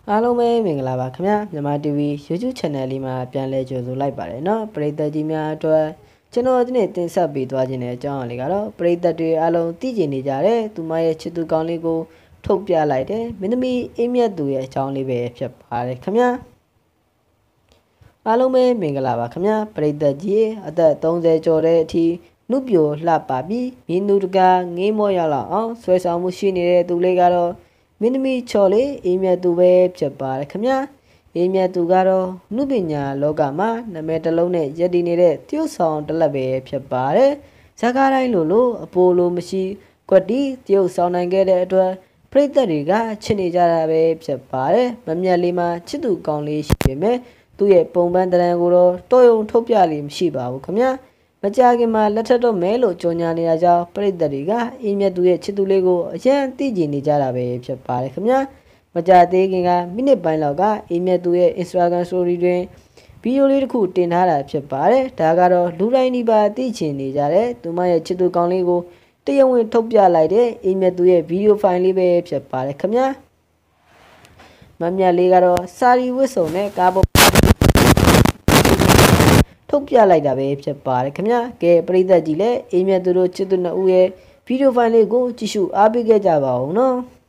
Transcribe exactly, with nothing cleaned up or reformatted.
အားလုံးပဲမင်္ဂလာပါခင်ဗျာမြန်မာ တီ ဗီ YouTube Channel လေးမှာပြန်လဲကြိုဆိုလိုက်ပါတယ်เนาะပရိသတ်ကြီးများအတွက်ကျွန်တော်ဒီနေ့တင်ဆက်ပေးသွားခြင်းတဲ့အကြောင်းအရာလေးကတော့ပရိသတ်တွေအားလုံးသိကျင်နေကြတဲ့သူမရဲ့ချစ်သူကောင်းလေးကိုထုတ်ပြလိုက်တယ်မင်းသမီးအိမ်မြတ်သူရဲ့အကြောင်းလေးပဲဖြစ်ပါတယ်ခင်ဗျာအားလုံးပဲမင်္ဂလာပါခင်ဗျာပရိသတ်ကြီးအသက်သုံးဆယ်ကျော်တဲ့အထိနုပြိုလှပပြီးမြင်းသူတကာငေးမောရောက်လာအောင်ဆွဲဆောင်မှုရှိနေတဲ့သူလေးကတော့မင်းသမီးချော်လေးအိမ်မြတ်သူပဲဖြစ်ပါတယ်ခင်ဗျာအိမ်မြတ်သူကတော့နုပညာလောကမှာနာမည်တစ်လုံးနဲ့ရည်တည်နေတဲ့တရုတ်ဆောင်တစ်လက်ပဲဖြစ်ပါတယ်ဇာကားတိုင်းလိုလိုအပိုလိုမရှိကွက်တီတရုတ်ဆောင်နိုင်ခဲ့တဲ့အတွက်ပရိသတ်တွေကချစ်နေကြတာပဲဖြစ်ပါတယ်မမြတ်လေးမှာချစ်သူကောင်းလေးရှိပေမဲ့သူ့ရဲ့ပုံပန်းတရံကိုတော့တော်ရုံထုတ်ပြလိမ့်မရှိပါဘူးခင်ဗျာမကြခင်မှာလက်ထက်တော့မဲလို့ကြော်ညာနေတာကြောင့်ပရိသတ်တွေကအိမ်မြတ်သူရဲ့ချစ်သူလေးကိုအရင်သိကြနေကြတာပဲဖြစ်ပါတယ်ခင်ဗျာမကြသေးခင်ကမိနစ်ပိုင်းလောက်ကအိမ်မြတ်သူရဲ့ Instagram Story တွင်ဗီဒီယိုလေးတစ်ခုတင်ထားတာဖြစ်ပါတယ်ဒါကတော့လူတိုင်းဒီပါသိချင်နေကြတဲ့သူမရဲ့ချစ်သူကောင်းလေးကိုတရားဝင်ထုတ်ပြလိုက်တဲ့အိမ်မြတ်သူရဲ့ဗီဒီယိုဖိုင်လေးပဲဖြစ်ပါတယ်ခင်ဗျာမမြတ်လေးကတော့စာရီဝတ်စုံနဲ့ကားပေါ်ထုတ်ပြလိုက်တာပဲဖြစ်ပါတယ်ခင်ဗျာကဲပရိသတ်ကြီးလည်းအိမ်မြတ်သူတို့ချစ်သူနှစ်ဦးရဲ့ဗီဒီယိုဖိုင်လေးကိုကြည့်ရှုအားပေးခဲ့ကြပါဦးနော်